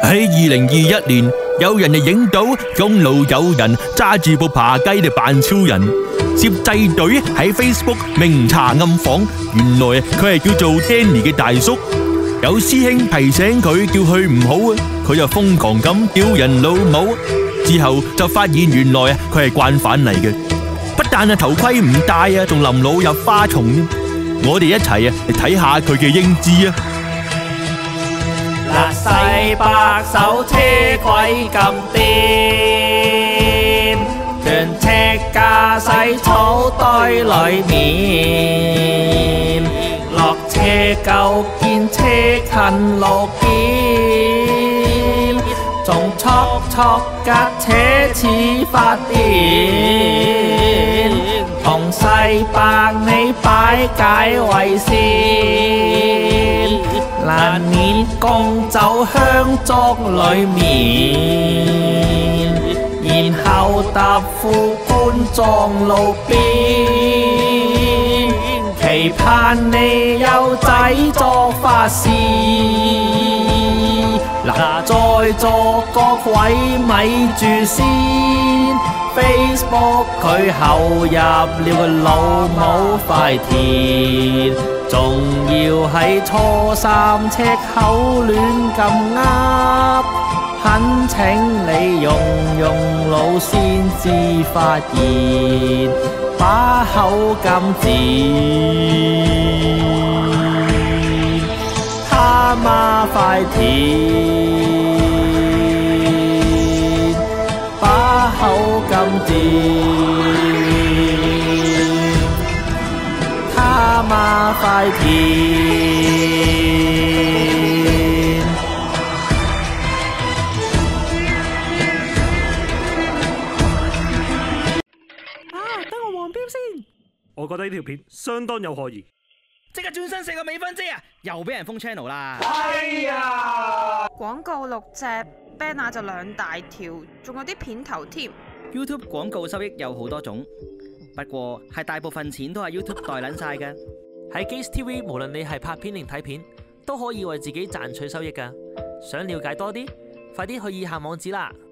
喺2021年，有人就影到公路有人揸住部扒雞嚟扮超人，攝製隊喺 Facebook 明查暗訪，原來佢係叫做 Danny 嘅大叔。有師兄提醒佢叫佢唔好啊，佢就瘋狂咁叫人老母。之後就發現原來佢係慣犯嚟嘅，不但係頭盔唔戴啊，仲臨老入花叢。我哋一齊嚟睇下佢嘅英姿啊！ 嗱，細白手車鬼咁癲，全赤駕駛草堆裏面，落車夠見車近路邊，仲戳架車似發癲，同細白你擺解圍先。難免共走香燭裏面，然後踏副官撞路邊，期盼你有仔作法事。嗱，在座各位咪住先 ，Facebook 佢後入了個老母塊田。仲要喺初三赤口亂咁噏，懇請你用腦先至發現，把口咁賤，他媽塊田，把口咁賤。他媽塊田啊！等我黃標先。我覺得呢條片相當有可疑。 即刻轉身4個美分姐啊！又俾人封 channel 啦！ 哎呀！ 廣告6隻 banner 就2大條，仲有啲片頭添。 YouTube 廣告收益有好多種，不過係大部分錢都係 YouTube 代撚晒嘅。 喺 Gaze TV，無論你係拍片定睇片，都可以為自己賺取收益㗎。想了解多啲，快啲去以下網址啦！